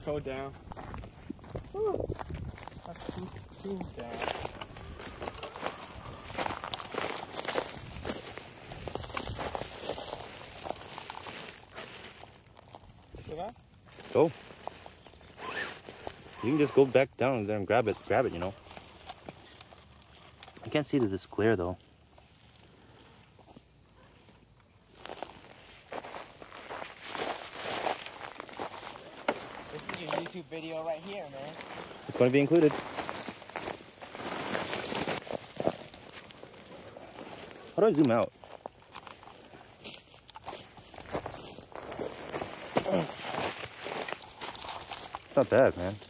Go down. Woo. That's too down. See that? Go. You can just go back down there and grab it, you know. I can't see that it's clear though. This is your YouTube video right here, man. It's going to be included. How do I zoom out? It's not bad, man.